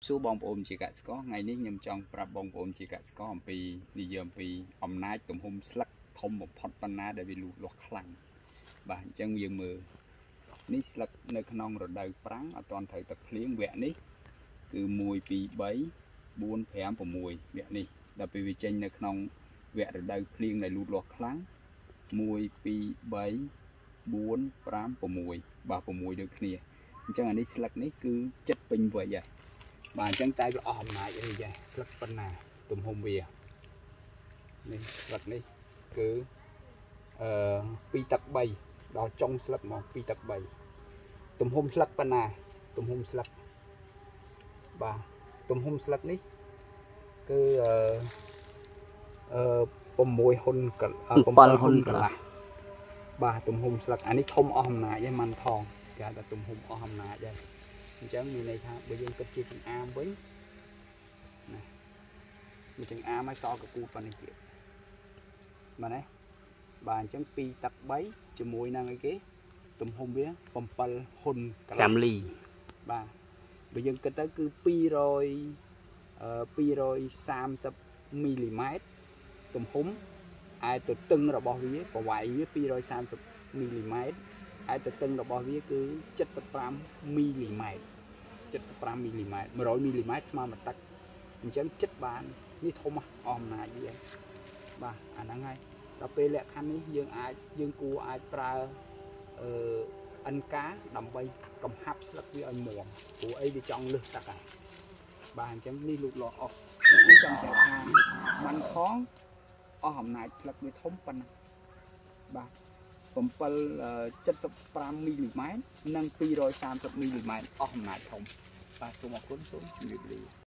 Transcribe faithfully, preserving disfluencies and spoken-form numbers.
សួរបងប្អូនជាកសិករថ្ងៃនេះខ្ញុំចង់ប្រាប់បងប្អូនជាកសិករអំពីនិយាយអំពីអំណាចទំហំស្លឹកធំបំផុតប៉ុណ្ណាដែលវាលូតលាស់ខ្លាំងបាទអញ្ចឹងយើងមើលនេះស្លឹកនៅក្នុងរដូវប្រាំងអត់ទាន់ត្រូវទឹកភ្លៀងវគ្គនេះគឺមួយពីរបីបួនប្រាំ6វគ្គនេះដល់ពេលវាចេញនៅក្នុងវគ្គរដូវភ្លៀងដែលលូតលាស់ខ្លាំងមួយពីរបីបួនប្រាំ6បាទ6ដូចគ្នាអញ្ចឹងអានេះស្លឹកនេះគឺចិត្តពេញវ័យហើយបាទអញ្ចឹងតែវាអស់អំណាចអីចាស្លឹកប៉ុណ្ណាទំហំវានេះស្លឹកនេះគឺអឺពីទឹកបីដល់ចុងស្លឹកមកពីទឹកបីទំហំស្លឹកប៉ុណ្ណាទំហំស្លឹកបាទទំហំស្លឹកនេះគឺអឺអឺ6ហ៊ុនកន្លះ7ហ៊ុនកន្លះបាទទំហំស្លឹកអានេះធំអស់អំណាចឯងមិនថងគេហៅថាទំហំអស់អំណាចដែរអញ្ចឹងមានន័យថាបើយើងគិតជាចង្អាមវិញណាវាចង្អាមហើយសល់កពូប៉ុណ្នេះទៀតបាទណាបាទអញ្ចឹងពីទឹកបីជាមួយនឹងអីគេទំហំវា7ហ៊ុនកន្លះ5លីបាទបើយើងគិតទៅគឺ200អឺ230មីលីម៉ែត្រទំហំឯទទឹងរបស់វាប្រវែងវា230មីលីម៉ែត្រឯទទឹងរបស់វាគឺ75មីលីម៉ែត្រ75មីលីម៉ែត្រ100មីលីម៉ែត្រស្មើមួយទឹកអញ្ចឹងចិត្តបាននេះធំអស់អំណាចវាបាទអាហ្នឹងហើយដល់ពេលលក្ខខណ្ឌនេះយើងអាចយើងគួរអាចប្រើអឺអិនកាដើម្បីកំហាប់ស្លឹកវាឲ្យមាំព្រោះអីវាចង់លឹះទឹកហើយបាទអញ្ចឹងនេះលូតលាស់អស់នេះចង់តែថាបានផងអស់អំណាចស្លឹកវាធំប៉ុណ្ណាបាទ775មីលីម៉ែត្រនិង230មីលីម៉ែត្រអស់អំណាចធំបាទសូមអរគុណសូមជម្រាបលា